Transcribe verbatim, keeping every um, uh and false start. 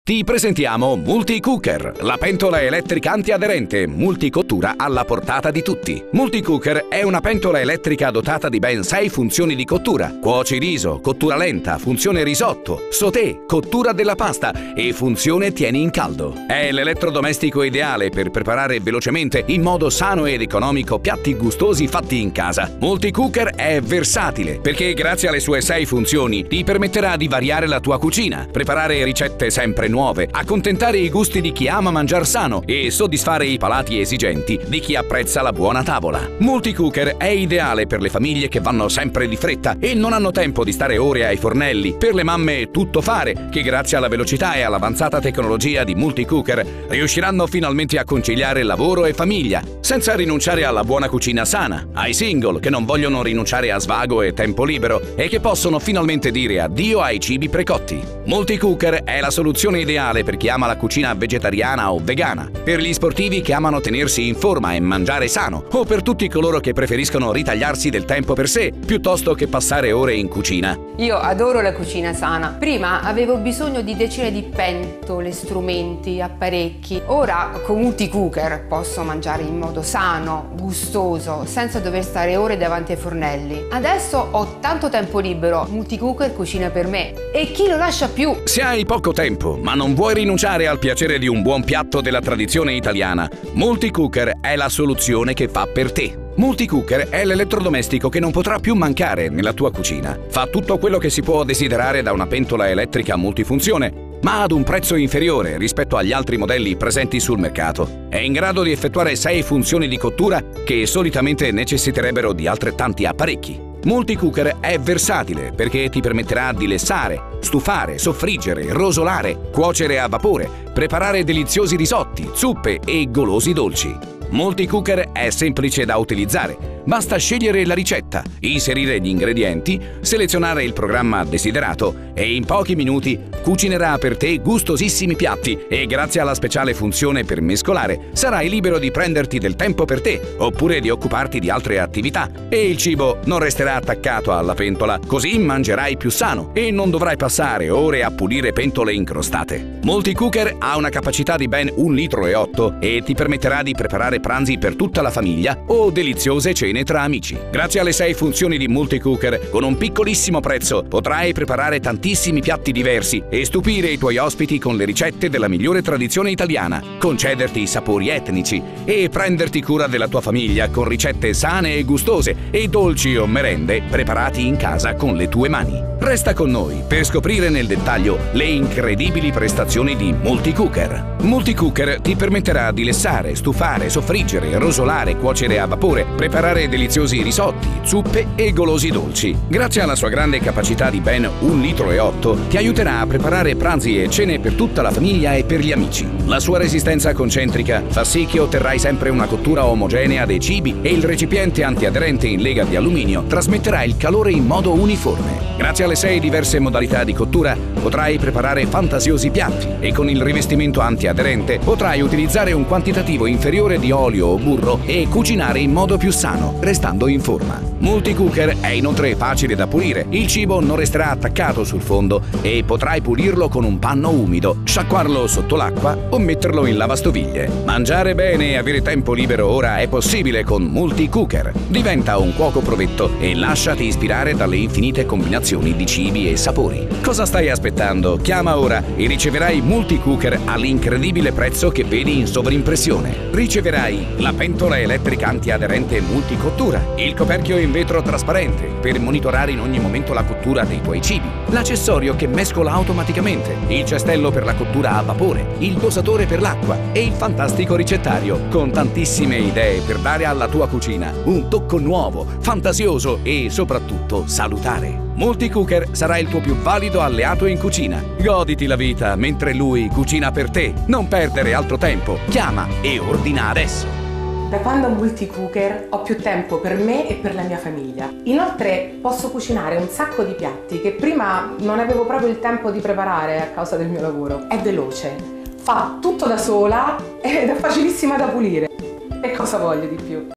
Ti presentiamo Multicooker, la pentola elettrica antiaderente multicottura alla portata di tutti. Multicooker è una pentola elettrica dotata di ben sei funzioni di cottura: cuoci riso, cottura lenta, funzione risotto, sauté, cottura della pasta e funzione tieni in caldo. È l'elettrodomestico ideale per preparare velocemente, in modo sano ed economico, piatti gustosi fatti in casa. Multicooker è versatile perché grazie alle sue sei funzioni ti permetterà di variare la tua cucina, preparare ricette sempre nuove, accontentare i gusti di chi ama mangiar sano e soddisfare i palati esigenti di chi apprezza la buona tavola. Multicooker è ideale per le famiglie che vanno sempre di fretta e non hanno tempo di stare ore ai fornelli, per le mamme tuttofare che grazie alla velocità e all'avanzata tecnologia di Multicooker riusciranno finalmente a conciliare lavoro e famiglia senza rinunciare alla buona cucina sana, ai single che non vogliono rinunciare a svago e tempo libero e che possono finalmente dire addio ai cibi precotti. Multicooker è la soluzione ideale per chi ama la cucina vegetariana o vegana, per gli sportivi che amano tenersi in forma e mangiare sano, o per tutti coloro che preferiscono ritagliarsi del tempo per sé piuttosto che passare ore in cucina. Io adoro la cucina sana. Prima avevo bisogno di decine di pentole, strumenti, apparecchi. Ora con Multicooker posso mangiare in modo sano, gustoso, senza dover stare ore davanti ai fornelli. Adesso ho tanto tempo libero, Multicooker cucina per me. E chi lo lascia più? Se hai poco tempo, ma non vuoi rinunciare al piacere di un buon piatto della tradizione italiana, Multicooker è la soluzione che fa per te. Multicooker è l'elettrodomestico che non potrà più mancare nella tua cucina. Fa tutto quello che si può desiderare da una pentola elettrica multifunzione, ma ad un prezzo inferiore rispetto agli altri modelli presenti sul mercato. È in grado di effettuare sei funzioni di cottura che solitamente necessiterebbero di altrettanti apparecchi. Multicooker è versatile perché ti permetterà di lessare, stufare, soffriggere, rosolare, cuocere a vapore, preparare deliziosi risotti, zuppe e golosi dolci. Multicooker è semplice da utilizzare. Basta scegliere la ricetta, inserire gli ingredienti, selezionare il programma desiderato e in pochi minuti cucinerà per te gustosissimi piatti e grazie alla speciale funzione per mescolare sarai libero di prenderti del tempo per te oppure di occuparti di altre attività e il cibo non resterà attaccato alla pentola, così mangerai più sano e non dovrai passare ore a pulire pentole incrostate. Multicooker ha una capacità di ben un litro e otto e ti permetterà di preparare pranzi per tutta la famiglia o deliziose cene tra amici. Grazie alle sei funzioni di Multicooker, con un piccolissimo prezzo potrai preparare tantissimi piatti diversi e stupire i tuoi ospiti con le ricette della migliore tradizione italiana, concederti i sapori etnici e prenderti cura della tua famiglia con ricette sane e gustose e dolci o merende preparati in casa con le tue mani. Resta con noi per scoprire nel dettaglio le incredibili prestazioni di Multicooker. Multicooker ti permetterà di lessare, stufare, soffriggere, rosolare, cuocere a vapore, preparare deliziosi risotti, zuppe e golosi dolci. Grazie alla sua grande capacità di ben un litro e otto, ti aiuterà a preparare pranzi e cene per tutta la famiglia e per gli amici. La sua resistenza concentrica fa sì che otterrai sempre una cottura omogenea dei cibi e il recipiente antiaderente in lega di alluminio trasmetterà il calore in modo uniforme. Grazie alle sei diverse modalità di cottura potrai preparare fantasiosi piatti e con il rivestimento antiaderente potrai utilizzare un quantitativo inferiore di olio o burro e cucinare in modo più sano, restando in forma. Multicooker è inoltre facile da pulire, il cibo non resterà attaccato sul fondo e potrai pulirlo con un panno umido, sciacquarlo sotto l'acqua o metterlo in lavastoviglie. Mangiare bene e avere tempo libero ora è possibile con Multicooker. Diventa un cuoco provetto e lasciati ispirare dalle infinite combinazioni di cibi e sapori. Cosa stai aspettando? Chiama ora e riceverai Multicooker all'incredibile prezzo che vedi in sovrimpressione. Riceverai la pentola elettrica antiaderente multicottura, il coperchio in vetro trasparente per monitorare in ogni momento la cottura dei tuoi cibi, l'accessorio che mescola automaticamente, il cestello per la cottura a vapore, il dosatore per l'acqua e il fantastico ricettario con tantissime idee per dare alla tua cucina un tocco nuovo, fantasioso e soprattutto salutare. Multicooker sarà il tuo più valido alleato in cucina. Goditi la vita mentre lui cucina per te. Non perdere altro tempo. Chiama e ordina adesso. Da quando ho Multicooker ho più tempo per me e per la mia famiglia. Inoltre posso cucinare un sacco di piatti che prima non avevo proprio il tempo di preparare a causa del mio lavoro. È veloce, fa tutto da sola ed è facilissima da pulire. E cosa voglio di più?